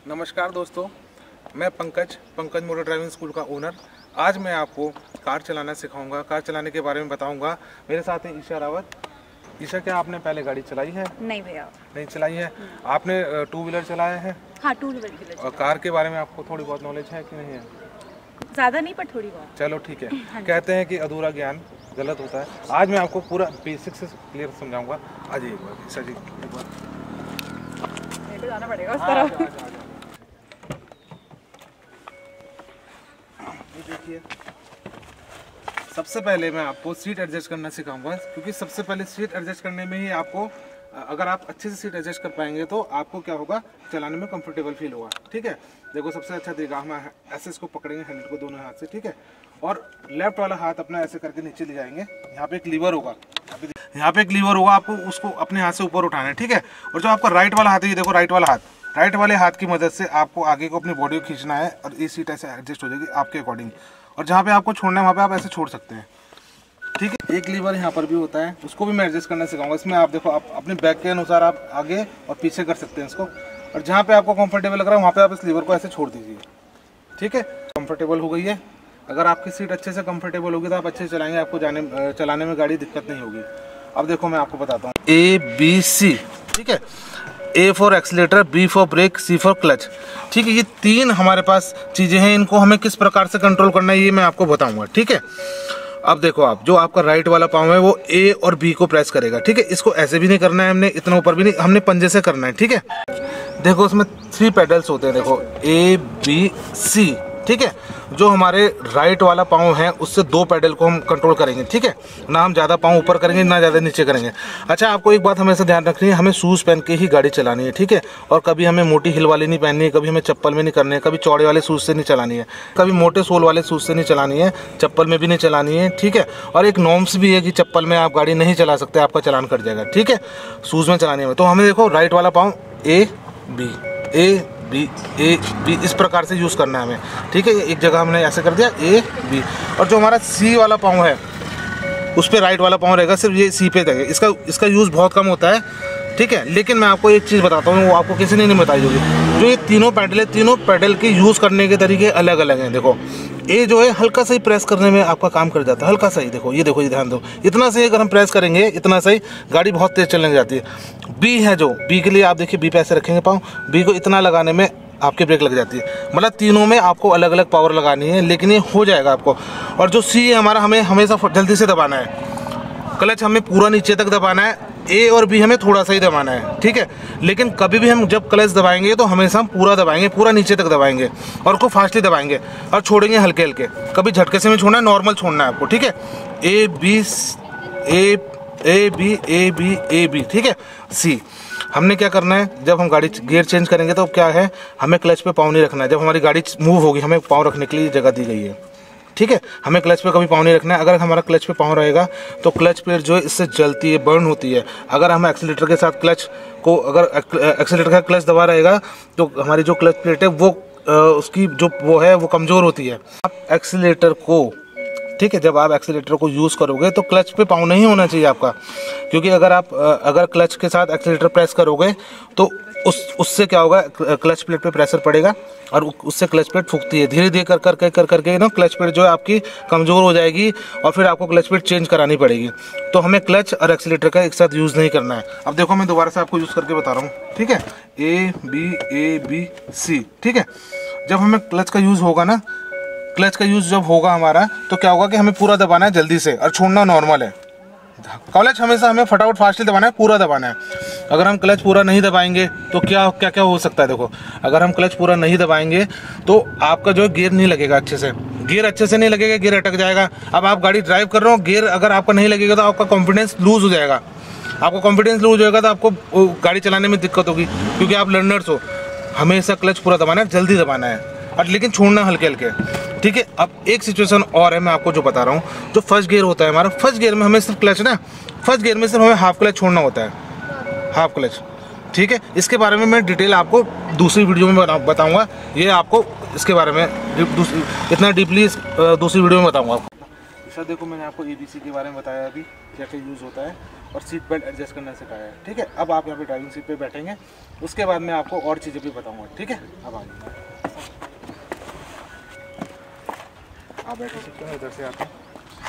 नमस्कार दोस्तों, मैं पंकज मोटर ड्राइविंग स्कूल का ओनर। आज मैं आपको कार चलाना सिखाऊंगा, कार चलाने के बारे में बताऊंगा। मेरे साथ है ईशा रावत। ईशा, क्या आपने पहले गाड़ी चलाई है? नहीं भैया, नहीं चलाई है। आपने टू व्हीलर चलाया है? हाँ, टू व्हीलर। और कार के बारे में आपको थोड़ी बहुत नॉलेज है कि नहीं है? ज़्यादा नहीं, पर थोड़ी बहुत। चलो ठीक है। कहते हैं कि अधूरा ज्ञान गलत होता है। आज मैं आपको पूरा बेसिक से क्लियर समझाऊंगा। आ जाइए ईशा जी, एक बार जाना पड़ेगा उस तरफ। देखिए, सबसे पहले मैं आपको सीट एडजस्ट करना सिखाऊंगा, क्योंकि सबसे पहले सीट एडजस्ट करने में ही आपको, अगर आप अच्छे से सीट एडजस्ट कर पाएंगे तो आपको क्या होगा, चलाने में कंफर्टेबल फील होगा। ठीक है, देखो सबसे अच्छा तरीका, हम ऐसे इसको पकड़ेंगे हैंडल को दोनों हाथ से। ठीक है, और लेफ्ट वाला हाथ अपना ऐसे करके नीचे ले जाएंगे। यहाँ पे एक लीवर होगा, यहाँ पे एक लीवर होगा, आपको उसको अपने हाथ से ऊपर उठाना है। ठीक है, और जो आपका राइट वाला हाथ है, ये देखो राइट वाले हाथ की मदद से आपको आगे को अपनी बॉडी को खींचना है और ये सीट ऐसे एडजस्ट हो जाएगी आपके अकॉर्डिंग। और जहाँ पे आपको छोड़ना है वहाँ पे आप ऐसे छोड़ सकते हैं। ठीक है, एक लीवर यहाँ पर भी होता है, उसको भी मैं एडजस्ट करना सिखाऊंगा। इसमें आप देखो, आप अपने बैक के अनुसार आप आगे और पीछे कर सकते हैं इसको। और जहाँ पे आपको कंफर्टेबल लग रहा है वहाँ पे आप इस लीवर को ऐसे छोड़ दीजिए। ठीक है, कंफर्टेबल हो गई है। अगर आपकी सीट अच्छे से कंफर्टेबल होगी तो आप अच्छे से चलाएंगे, आपको चलाने में गाड़ी दिक्कत नहीं होगी। अब देखो मैं आपको बताता हूँ, ABC। ठीक है, A for accelerator, B for brake, C for clutch. ठीक है, ये तीन हमारे पास चीज़ें हैं। इनको हमें किस प्रकार से कंट्रोल करना है ये मैं आपको बताऊंगा। ठीक है, अब देखो, आप जो आपका राइट वाला पाँव है वो A और B को प्रेस करेगा। ठीक है, इसको ऐसे भी नहीं करना है हमने, इतना ऊपर भी नहीं, हमने पंजे से करना है। ठीक है, देखो उसमें 3 पेडल्स होते हैं, देखो A B C। ठीक है, जो हमारे राइट वाला पाँव है उससे 2 पेडल को हम कंट्रोल करेंगे। ठीक है, ना हम ज़्यादा पाँव ऊपर करेंगे ना ज़्यादा नीचे करेंगे। अच्छा, आपको एक बात हमेशा ध्यान रखनी है, हमें शूज़ पहन के ही गाड़ी चलानी है। ठीक है, और कभी हमें मोटी हिल वाली नहीं पहननी है, कभी हमें चप्पल में नहीं करनी है, कभी चौड़े वाले शूज़ से नहीं चलानी है, कभी मोटे सोल वाले शूज़ से नहीं चलानी है, चप्पल में भी नहीं चलानी है। ठीक है, और एक नॉर्म्स भी है कि चप्पल में आप गाड़ी नहीं चला सकते, आपका चालान कट जाएगा। ठीक है, शूज़ में चलानी है। तो हमें देखो राइट वाला पाँव A B इस प्रकार से यूज़ करना है हमें। ठीक है, एक जगह हमने ऐसे कर दिया A B। और जो हमारा C वाला पाँव है उस पर राइट वाला पाँव रहेगा, सिर्फ ये C पे रहेगा। इसका यूज़ बहुत कम होता है। ठीक है, लेकिन मैं आपको एक चीज़ बताता हूँ, वो आपको किसी ने नहीं बताई होगी। जो ये तीनों पैडल है, तीनों पैडल के यूज़ करने के तरीके अलग अलग हैं। देखो, A जो है हल्का सा ही प्रेस करने में आपका काम कर जाता है, हल्का सा ही। देखो ये ध्यान दो, इतना सही अगर हम प्रेस करेंगे, इतना सही, गाड़ी बहुत तेज़ चलने लग जाती है। B है, जो B के लिए आप देखिए, B पे ऐसे रखेंगे पाँव, B को इतना लगाने में आपकी ब्रेक लग जाती है। मतलब तीनों में आपको अलग अलग पावर लगानी है, लेकिन ये हो जाएगा आपको। और जो C है हमारा, हमें हमेशा जल्दी से दबाना है। क्लच हमें पूरा नीचे तक दबाना है, A और B हमें थोड़ा सा ही दबाना है। ठीक है, लेकिन कभी भी हम जब क्लच दबाएंगे तो हमेशा हम पूरा दबाएंगे, पूरा नीचे तक दबाएंगे और को फास्टली दबाएंगे और छोड़ेंगे हल्के हल्के। कभी झटके से नहीं छोड़ना है, नॉर्मल छोड़ना है आपको। ठीक है, A B। ठीक है, C। हमने क्या करना है, जब हम गाड़ी गियर चेंज करेंगे तो क्या है, हमें क्लच पे पाँव नहीं रखना है। जब हमारी गाड़ी मूव होगी, हमें पाँव रखने के लिए जगह दी गई है। ठीक है, हमें क्लच पे कभी पाँव नहीं रखना है। अगर हमारा क्लच पे पाँव रहेगा तो क्लच प्लेट जो है इससे जलती है, बर्न होती है। अगर हम एक्सीलेटर के साथ क्लच को, अगर एक्सीलेटर का क्लच दबा रहेगा तो हमारी जो क्लच प्लेट है वो उसकी जो वो है वो कमज़ोर होती है। आप एक्सीलेटर को, ठीक है, जब आप एक्सीलेटर को यूज़ करोगे तो क्लच पे पाँव नहीं होना चाहिए आपका, क्योंकि अगर क्लच के साथ एक्सीलेटर प्रेस करोगे तो उससे क्या होगा, क्लच प्लेट पे प्रेशर पड़ेगा और उससे क्लच प्लेट फूकती है। धीरे धीरे कर करके ना क्लच प्लेट जो है आपकी कमज़ोर हो जाएगी और फिर आपको क्लच प्लेट चेंज करानी पड़ेगी। तो हमें क्लच और एक्सीलेटर का एक साथ यूज़ नहीं करना है। अब देखो मैं दोबारा से आपको यूज़ करके बता रहा हूँ। ठीक है, A B C। ठीक है, जब हमें क्लच का यूज़ होगा ना, क्लच का यूज़ जब होगा हमारा, तो क्या होगा कि हमें पूरा दबाना है जल्दी से और छोड़ना नॉर्मल है। क्लच हमेशा हमें फटाफट फास्टली दबाना है, पूरा दबाना है। अगर हम क्लच पूरा नहीं दबाएंगे तो क्या हो सकता है, देखो अगर हम क्लच पूरा नहीं दबाएंगे तो आपका जो है गियर नहीं लगेगा अच्छे से, गियर अच्छे से नहीं लगेगा, गियर अटक जाएगा। अब आप गाड़ी ड्राइव कर रहे हो, गियर अगर आपका नहीं लगेगा तो आपका कॉन्फिडेंस लूज हो जाएगा। आपका कॉन्फिडेंस लूज होगा तो आपको गाड़ी चलाने में दिक्कत होगी, क्योंकि आप लर्नर्स हो। हमेशा क्लच पूरा दबाना है, जल्दी दबाना है और लेकिन छोड़ना हल्के हल्के। ठीक है, अब एक सिचुएशन और है, मैं आपको जो बता रहा हूँ। जो फर्स्ट गियर होता है हमारा, फर्स्ट गियर में हमें सिर्फ क्लच ना, फर्स्ट गियर में सिर्फ हमें हाफ क्लच छोड़ना होता है, हाफ क्लच। ठीक है, इसके बारे में मैं डिटेल आपको दूसरी वीडियो में बताऊंगा। ये आपको इसके बारे में इतना डीपली दूसरी वीडियो में बताऊंगा आपको। सर देखो मैंने आपको ABC के बारे में बताया अभी क्या क्या यूज़ होता है और सीट बेल्ट एडजस्ट करना सिखाया है। ठीक है, अब आप यहाँ पे ड्राइविंग सीट पे बैठेंगे, उसके बाद मैं आपको और चीज़ें भी बताऊँगा। ठीक है, अब आइए आप बैठ सकते हैं, इधर से आते हैं।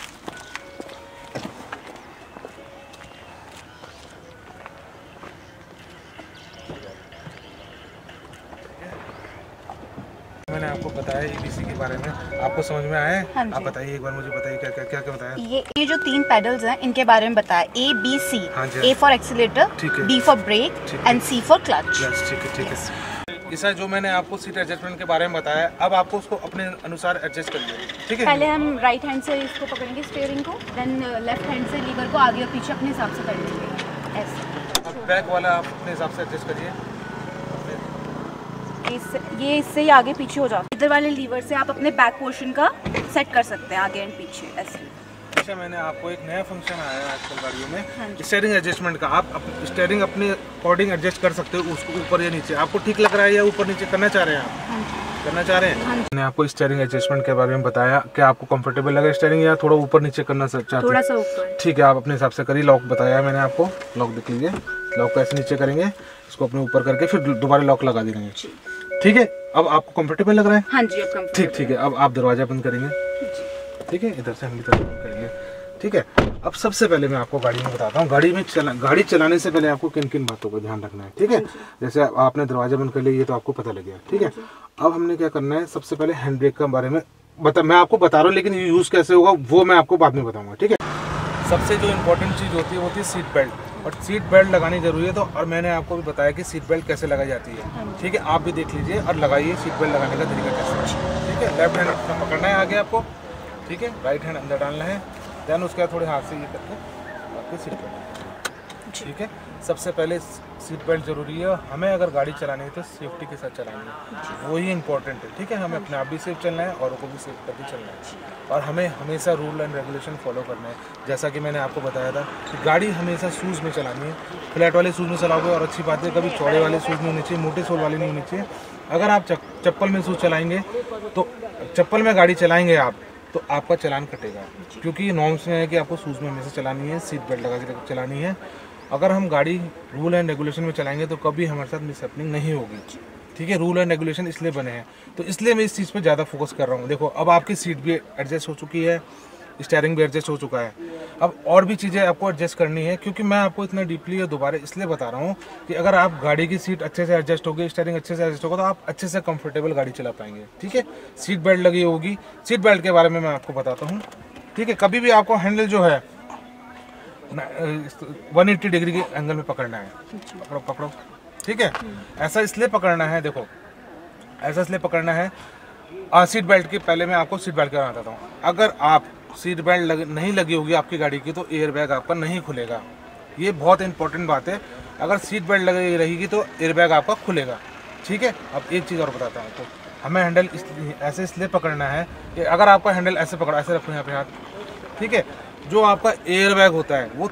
मैंने आपको बताया ABC के बारे में, आपको समझ में आया है? हाँ जी। आप बताइए एक बार मुझे, बताइए क्या क्या क्या क्या बताया। ये जो 3 पेडल्स हैं इनके बारे में बताया, ABC। हाँ जी। A फॉर एक्सीलेटर, ठीक है। B फॉर ब्रेक ठीक है। And C for clutch. Yes, ठीक है ठीक है। इस जो मैंने आपको सीट एडजस्टमेंट के बारे में बताया, अब आपको उसको अपने अनुसार एडजस्ट करिए। ठीक है, पहले हम राइट हैंड से इसको पकड़ेंगे स्टीयरिंग को, देन लेफ्ट हैंड से लीवर को आगे और पीछे अपने हिसाब से कर लेंगे ऐसे। अब बैक वाला आप अपने हिसाब से एडजस्ट करिए। ये इससे ही आगे पीछे हो जाता है। इधर वाले लीवर से आप अपने बैक पोर्शन का सेट कर सकते हैं आगे एंड पीछे ऐसे। अच्छा, मैंने आपको एक नया फंक्शन आया है आजकल गाड़ियों हाँ में, जी। स्टीयरिंग एडजस्टमेंट का। आप स्टीयरिंग अपने अकॉर्डिंग एडजस्ट कर सकते हो, उसको ऊपर या नीचे आपको ठीक लग रहा है या ऊपर नीचे करना चाह रहे हैं आप? हाँ जी। करना चाह रहे हैं? हाँ जी। मैंने आपको स्टीयरिंग एडजस्टमेंट के बारे में बताया कि आपको कंफर्टेबल लगे स्टीयरिंग या थोड़ा ऊपर नीचे करना चाहते हैं? थोड़ा सा ऊपर। ठीक है, आप अपने हिसाब से करिए। लॉक बताया मैंने आपको, लॉक देख लीजिए। लॉक को ऐसे नीचे करेंगे, इसको अपने ऊपर करके फिर दोबारा लॉक लगा देंगे। ठीक है, अब आपको कंफर्टेबल लग रहा है? हाँ जी, अब कंफर्टेबल। ठीक है, अब आप दरवाजा बंद करेंगे। ठीक है, इधर से हम भी बंद करेंगे। ठीक है, अब सबसे पहले मैं आपको गाड़ी में बताता हूँ, गाड़ी चलाने से पहले आपको किन किन बातों का ध्यान रखना है। ठीक है, जैसे आपने दरवाजा बंद कर लिया, ये तो आपको पता लग गया। ठीक है, अब हमने क्या करना है, सबसे पहले हैंड ब्रेक के बारे में मैं आपको बता रहा हूँ, लेकिन ये यूज़ कैसे होगा वो मैं आपको बाद में बताऊँगा। ठीक है, सबसे जो इम्पोर्टेंट चीज़ होती है वो होती है सीट बेल्ट, और सीट बेल्ट लगानी जरूरी है। तो और मैंने आपको भी बताया कि सीट बेल्ट कैसे लगाई जाती है। ठीक है, आप भी देख लीजिए और लगाइए सीट बेल्ट लगाने का तरीका कैसे है। ठीक है, लेफ्ट हैंड अपना पकड़ना है आगे आपको। ठीक है, राइट हैंड अंदर डालना है, देन उसके बाद थोड़े हाथ से ये करके आपको सीट बेल्ट। ठीक है, सबसे पहले सीट बेल्ट जरूरी है। हमें अगर गाड़ी चलानी है तो सेफ्टी के साथ चलानी है, वही इंपॉर्टेंट है। ठीक है, हमें अपने आप भी सेफ चलना है और को भी सेफ करके चलना है, और हमें हमेशा रूल एंड रेगुलेशन फॉलो करना है। जैसा कि मैंने आपको बताया था कि गाड़ी हमेशा शूज़ में चलानी है, फ्लैट वाले शूज़ में चलाओगे और अच्छी बात है, कभी चौड़े वाले शूज़ नहीं होने चाहिए, मोटे सोल वाले नहीं होने चाहिए। अगर आप चप्पल में शूज़ चलाएंगे, तो चप्पल में गाड़ी चलाएंगे आप, तो आपका चालान कटेगा, क्योंकि नॉर्म्स में है कि आपको शूज़ में हमेशा चलानी है, सीट बेल्ट लगा के चलानी है। अगर हम गाड़ी रूल एंड रेगुलेशन में चलाएंगे तो कभी हमारे साथ मिसहैपनिंग नहीं होगी। ठीक है, रूल एंड रेगुलेशन इसलिए बने हैं, तो इसलिए मैं इस चीज़ पे ज़्यादा फोकस कर रहा हूँ। देखो, अब आपकी सीट भी एडजस्ट हो चुकी है, स्टीयरिंग भी एडजस्ट हो चुका है, अब और भी चीज़ें आपको एडजस्ट करनी है। क्योंकि मैं आपको इतना डीपली दोबारा इसलिए बता रहा हूँ कि अगर आप गाड़ी की सीट अच्छे से एडजस्ट होगी, स्टीयरिंग अच्छे से एडजस्ट होगा, तो आप अच्छे से कंफर्टेबल गाड़ी चला पाएंगे। ठीक है, सीट बेल्ट लगी होगी, सीट बेल्ट के बारे में मैं आपको बताता हूँ। ठीक है, कभी भी आपको हैंडल जो है 180 डिग्री के एंगल में पकड़ना है। पकड़ो पकड़ो। ठीक है, ऐसा इसलिए पकड़ना है, देखो ऐसा इसलिए पकड़ना है। सीट बेल्ट के पहले मैं आपको सीट बेल्ट का बताता हूँ। अगर आप सीट बेल्ट नहीं लगी होगी आपकी गाड़ी की, तो एयर बैग आपका नहीं खुलेगा। ये बहुत इंपॉर्टेंट बात है। अगर सीट बेल्ट लगी रहेगी तो एयर बैग आपका खुलेगा। ठीक है, अब एक चीज़ और बताता हूँ आपको, हमें हैंडल ऐसे इसलिए पकड़ना है कि अगर आपका हैंडल ऐसे पकड़ा, ऐसे रखो यहाँ पे हाथ। ठीक है, जो आपका एयर बैग होता है वो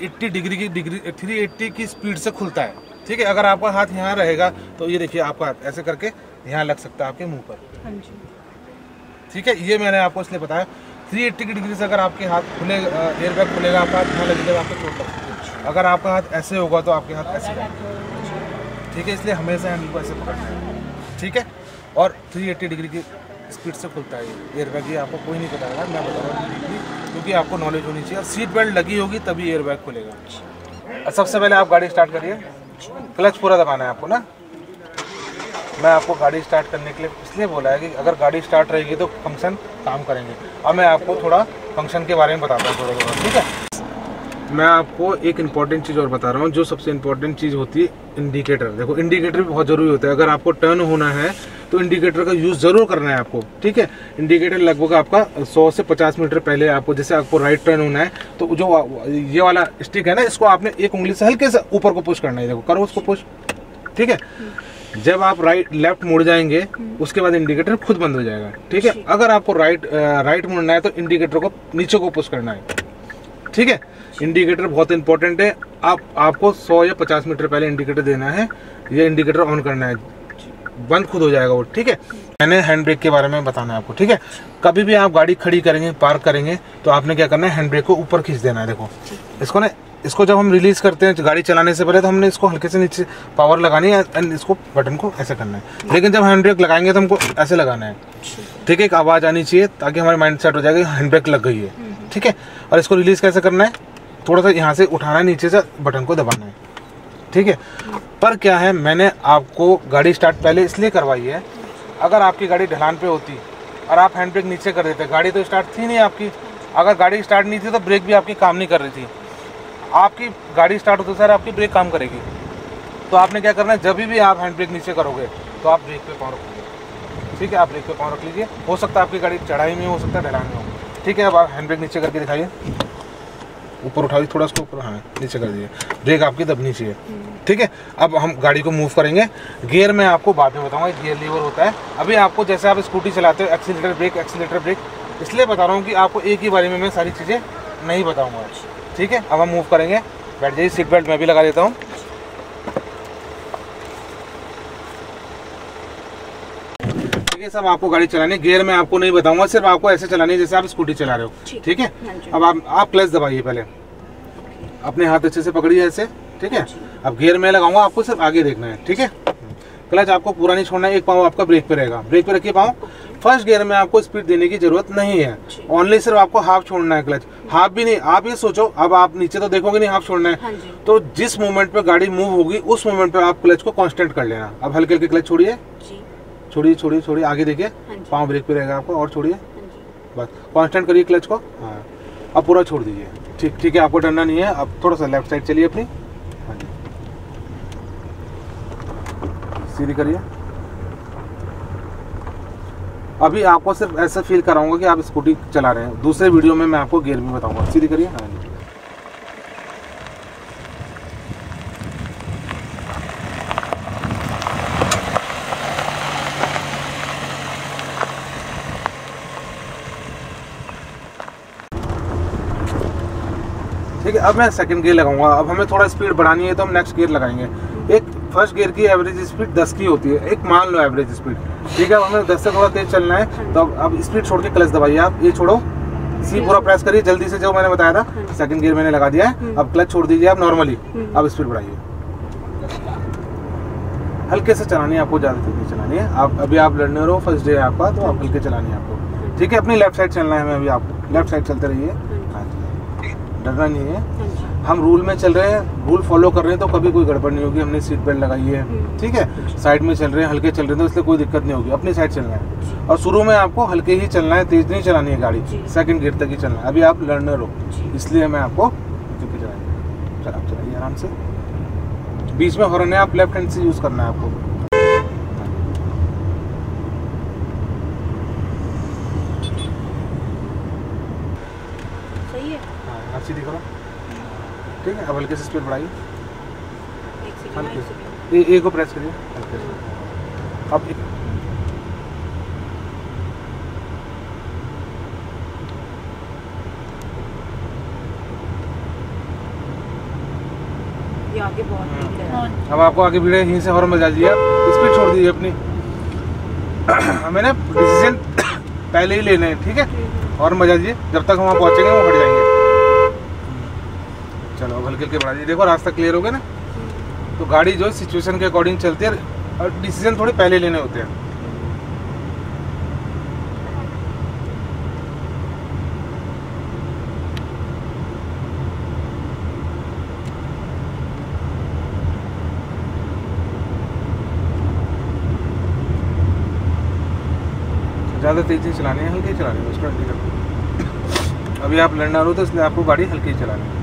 380 की स्पीड से खुलता है। ठीक है, अगर आपका हाथ यहाँ रहेगा तो ये देखिए, आपका हाथ ऐसे करके यहाँ लग सकता है आपके मुंह पर। हाँ जी। ठीक है, ये मैंने आपको इसलिए बताया 380 की डिग्री से अगर आपके हाथ खुलेगा, एयर बैग खुलेगा, आपका हाथ यहाँ लगेगा, आपको चोट लग सकती है। अगर आपका हाथ ऐसे होगा तो आपके हाथ ऐसे लगेगा। ठीक है, इसलिए हमेशा हैंडल को ऐसे पकड़ना है। ठीक है, और 380 डिग्री की स्पीड से खुलता है ये एयर बैग। ये आपको कोई नहीं बताएगा, मैं बता रहा हूँ, क्योंकि आपको नॉलेज होनी चाहिए। और सीट बेल्ट लगी होगी तभी एयर बैग खुलेगा। सबसे पहले आप गाड़ी स्टार्ट करिए, क्लच पूरा दबाना है आपको ना। मैं आपको गाड़ी स्टार्ट करने के लिए इसलिए बोला है कि अगर गाड़ी स्टार्ट रहेगी तो फंक्शन काम करेंगे। अब मैं आपको थोड़ा फंक्शन के बारे में बताता हूँ थोड़ा। ठीक है, मैं आपको एक इम्पॉर्टेंट चीज़ और बता रहा हूँ, जो सबसे इम्पॉर्टेंट चीज़ होती है इंडिकेटर। देखो, इंडिकेटर भी बहुत ज़रूरी होता है। अगर आपको टर्न होना है तो इंडिकेटर का यूज़ ज़रूर करना है आपको। ठीक है, इंडिकेटर लगभग आपका 100 से 50 मीटर पहले आपको, जैसे आपको राइट टर्न होना है तो जो ये वाला स्टिक है ना, इसको आपने एक उंगली से हल्के से ऊपर को पुश करना है। देखो, करो उसको पुश। ठीक है, जब आप लेफ्ट मुड़ जाएंगे उसके बाद इंडिकेटर खुद बंद हो जाएगा। ठीक है, अगर आपको राइट मुड़ना है तो इंडिकेटर को नीचे को पुश करना है। ठीक है, इंडिकेटर बहुत इंपॉर्टेंट है। आपको 100 या 50 मीटर पहले इंडिकेटर देना है, ये इंडिकेटर ऑन करना है। बंद खुद हो जाएगा वो, ठीक है। मैंने हैंड ब्रेक के बारे में बताना है आपको, ठीक है। कभी भी आप गाड़ी खड़ी करेंगे, पार्क करेंगे, तो आपने क्या करना है, हैंड ब्रेक को ऊपर खींच देना है। देखो इसको ना, इसको जब हम रिलीज करते हैं गाड़ी चलाने से पहले, तो हमने इसको हल्के से नीचे पावर लगानी है एंड इसको बटन को ऐसे करना है। लेकिन जब हैंड ब्रेक लगाएंगे तो हमको ऐसे लगाना है, ठीक है। एक आवाज़ आनी चाहिए ताकि हमारे माइंड सेट हो जाएगा हैंड ब्रेक लग गई है, ठीक है। और इसको रिलीज कैसे करना है, थोड़ा सा यहाँ से उठाना है, नीचे से बटन को दबाना है, ठीक है। पर क्या है, मैंने आपको गाड़ी स्टार्ट पहले इसलिए करवाई है, अगर आपकी गाड़ी ढलान पे होती और आप हैंड ब्रेक नीचे कर देते, गाड़ी तो स्टार्ट थी नहीं आपकी। अगर गाड़ी स्टार्ट नहीं थी तो ब्रेक भी आपकी काम नहीं कर रही थी। आपकी गाड़ी स्टार्ट होती सर आपकी ब्रेक काम करेगी। तो आपने क्या करना है, जब भी आप हैंड ब्रेक नीचे करोगे तो आप ब्रेक पे पाँव रखोगे, ठीक है। आप ब्रेक पे पाँव रख लीजिए। हो सकता है आपकी गाड़ी चढ़ाई में हो सकता है ढलान में हो, ठीक है। अब आप हैंड ब्रेक नीचे करके दिखाइए, ऊपर उठाइए थोड़ा उसको ऊपर, हाँ नीचे कर दीजिए। ब्रेक आपकी दबनी चाहिए, ठीक है। अब हम गाड़ी को मूव करेंगे। गियर में आपको बाद में बताऊंगा, गियर लीवर होता है। अभी आपको जैसे आप स्कूटी चलाते हो, एक्सीलरेटर ब्रेक, इसलिए बता रहा हूँ कि आपको एक ही बारी में मैं सारी चीज़ें नहीं बताऊँगा, ठीक है। अब हम मूव करेंगे, बैठ जाइए। सीट बेल्ट मैं भी लगा देता हूँ, ठीक है। सब आपको गाड़ी चलानी है, गियर में आपको नहीं बताऊंगा, सिर्फ आपको ऐसे चलानी है जैसे आप स्कूटी चला रहे हो, ठीक है। अब आप क्लच दबाइए, पहले अपने हाथ अच्छे से पकड़िए ऐसे, ठीक है। अब गियर में लगाऊंगा, आपको सिर्फ आगे देखना है, ठीक है। क्लच आपको पूरा नहीं छोड़ना है, एक पाँव आपका ब्रेक पे रहेगा, ब्रेक पे रखिए पाँव। फर्स्ट गियर में आपको स्पीड देने की जरूरत नहीं है, ओनली सिर्फ आपको हाफ छोड़ना है, क्लच हाफ भी नहीं। आप ये सोचो, अब आप नीचे तो देखोगे नहीं, हाफ छोड़ना है, तो जिस मोमेंट पे गाड़ी मूव होगी उस मोमेंट पे आप क्लच को कांस्टेंट कर लेना। अब हल्के हल्के क्लच छोड़िए, छोड़िए, आगे देखिए, पाँव ब्रेक पे रहेगा आपको, और छोड़िए, बस कांस्टेंट करिए क्लच को, हाँ। अब पूरा छोड़ दीजिए, ठीक है। आपको डरना नहीं है। अब थोड़ा सा लेफ्ट साइड चलिए अपनी, हाँ जी, सीधी करिए। अभी आपको सिर्फ ऐसा फील कराऊंगा कि आप स्कूटी चला रहे हैं, दूसरे वीडियो में मैं आपको गियर भी बताऊंगा। सीधी करिए, हाँ जी। ठीक है। अब मैं सेकंड गियर लगाऊंगा। अब हमें थोड़ा स्पीड बढ़ानी है तो हम नेक्स्ट गियर लगाएंगे। एक फर्स्ट गियर की एवरेज स्पीड 10 की होती है, एक मान लो एवरेज स्पीड, ठीक है। हमें 10 से थोड़ा तेज चलना है, तो अब स्पीड छोड़ के क्लच दबाइए आप, ये छोड़ो, सी पूरा प्रेस करिए जल्दी से, जो मैंने बताया था। सेकंड गियर मैंने लगा दिया है, अब क्लच छोड़ दीजिए आप नॉर्मली, अब स्पीड बढ़ाइए। हल्के से चलानी है आपको, ज्यादा तेज नहीं चलानी है। आप अभी आप लर्नर हो, फर्स्ट डे है आपका, तो आप हल्के चलानी है आपको, ठीक है। अपनी लेफ्ट साइड चलना है हमें, अभी आपको लेफ्ट साइड चलते रहिए, डरना नहीं है। हम रूल में चल रहे हैं, रूल फॉलो कर रहे हैं, तो कभी कोई गड़बड़ नहीं होगी। हमने सीट बेल्ट लगाई है, ठीक है। साइड में चल रहे हैं, हल्के चल रहे हैं, तो इसलिए कोई दिक्कत नहीं होगी। अपनी साइड चलना है, और शुरू में आपको हल्के ही चलना है, तेज नहीं चलानी है गाड़ी, सेकंड गियर तक ही चलना है। अभी आप लर्नर हो, इसलिए मैं आपको चलाइए, आप चलाइए आराम से। बीच में हॉर्न है, आप लेफ्ट हैंड से यूज करना है आपको। सही है, हाँ, आप सीधी करो, ठीक है। अब हल्के से स्पीड बढ़ाइए, हल्के से ए को प्रेस करिए हल्के से। अब ये आगे बहुत भीड़ है। अब आपको आगे भीड़ है, यहीं से हॉर्न बजा दीजिए, आप स्पीड छोड़ दीजिए अपनी। हमें ना डिसीजन पहले ही लेने हैं, ठीक है। हॉर्न बजा दीजिए, जब तक हम वहाँ पहुँचेंगे वो हट जाएंगे। चलो अब हल्के हल्के बढ़ा दीजिए, देखो रास्ता क्लियर हो गया ना। तो गाड़ी जो है सिचुएशन के अकॉर्डिंग चलती है, और डिसीजन थोड़े पहले लेने होते हैं। ज़्यादा तेज़ी चलानी है, हल्की चलानी है, उसको हल्की चलानी। अभी आप लर्नर हो तो इसलिए आपको गाड़ी हल्की चलानी है।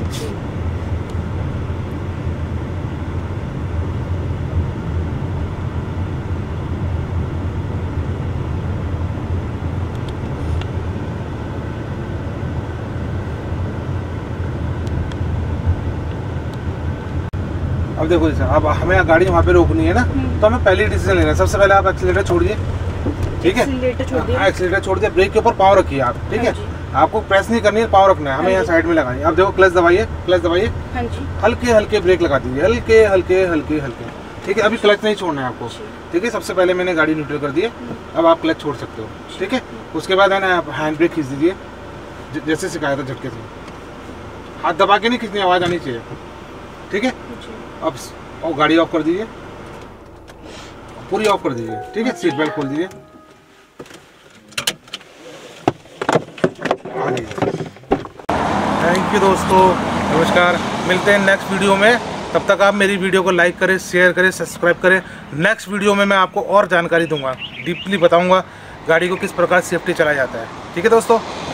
अब देखो जैसे अब हमें गाड़ी वहाँ पे रोकनी है ना, तो हमें पहले डिसीजन लेना है। सबसे पहले आप एक्सीलरेटर छोड़िए, ठीक है। एक्सीलरेटर छोड़ दिया, ब्रेक के ऊपर पाँव रखिए आप, ठीक है। आपको प्रेस नहीं करनी है, पाँव रखना है, हमें यहाँ साइड में लगानी है। अब देखो क्लच दबाइए, हल्के हल्के ब्रेक लगा दीजिए, हल्के हल्के हल्के हल्के। ठीक है। अभी क्लच नहीं छोड़ना है आपको, ठीक है। सबसे पहले मैंने गाड़ी न्यूट्रल कर दी है, अब आप क्लच छोड़ सकते हो, ठीक है। उसके बाद है ना आप हैंड ब्रेक खींच दीजिए, जैसे सिखाया था झटके से, हाथ दबा के नहीं खींचनी, आवाज़ आनी चाहिए, ठीक है। अब और गाड़ी ऑफ कर दीजिए, पूरी ऑफ कर दीजिए, ठीक है। सीट बेल्ट खोल दीजिए, थैंक यू दोस्तों, नमस्कार। मिलते हैं नेक्स्ट वीडियो में, तब तक आप मेरी वीडियो को लाइक करें, शेयर करें, सब्सक्राइब करें। नेक्स्ट वीडियो में मैं आपको और जानकारी दूंगा, डीपली बताऊंगा गाड़ी को किस प्रकार सेफ्टी चलाया जाता है, ठीक है दोस्तों।